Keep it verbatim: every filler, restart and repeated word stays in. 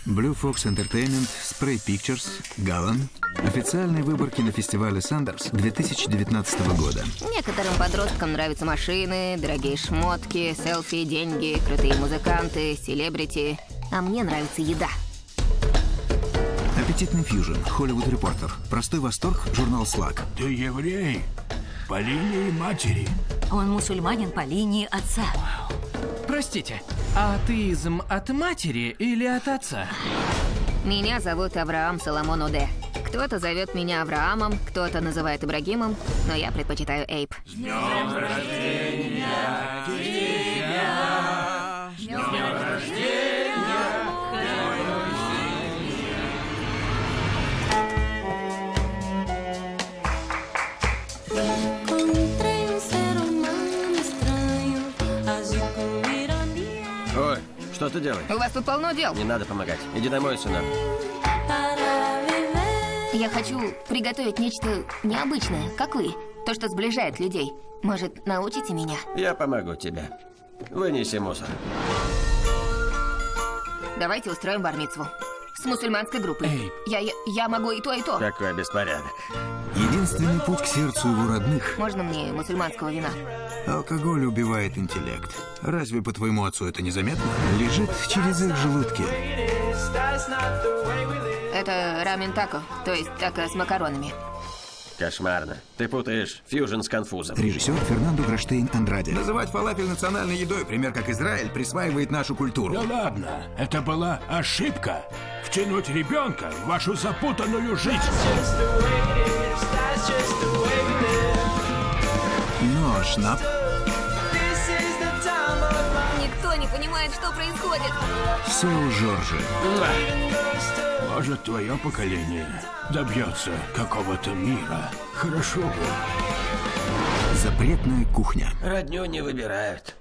Blue Fox Entertainment, Spray Pictures, Галан. Официальный выбор кинофестиваля Сандерс две тысячи девятнадцатого года. Некоторым подросткам нравятся машины, дорогие шмотки, селфи, деньги, крутые музыканты, селебрити. А мне нравится еда. Аппетитный фьюжн, Hollywood Reporter. Простой восторг, журнал Слаг. Ты еврей по линии матери. Он мусульманин по линии отца. Простите, атеизм от матери или от отца? Меня зовут Авраам Соломон Оде. Кто-то зовет меня Авраамом, кто-то называет Ибрагимом, но я предпочитаю Эйп. С днем рождения тебя! С днем рождения! Ой, что ты делаешь? У вас тут полно дел. Не надо помогать. Иди домой, сынок. Я хочу приготовить нечто необычное, как вы. То, что сближает людей. Может, научите меня? Я помогу тебе. Вынеси мусор. Давайте устроим бар-мицву. С мусульманской группой. Эй. Я, я, я могу и то, и то. Какой беспорядок. Единственный путь к сердцу его родных. Можно мне мусульманского вина? Алкоголь убивает интеллект. Разве по твоему отцу это незаметно? Лежит через их желудки. Это рамен-тако, то есть тако с макаронами. Кошмарно. Ты путаешь фьюжн с конфузом. Режиссер Фернандо Граштейн-Андраде. Называть фалафель национальной едой, пример как Израиль, присваивает нашу культуру. Да ладно, это была ошибка. Втянуть ребенка в вашу запутанную жизнь. Но шнап. Никто не понимает, что происходит. Все у Жоржи. Может, твое поколение добьется какого-то мира. Хорошо бы. Запретная кухня. Родню не выбирают.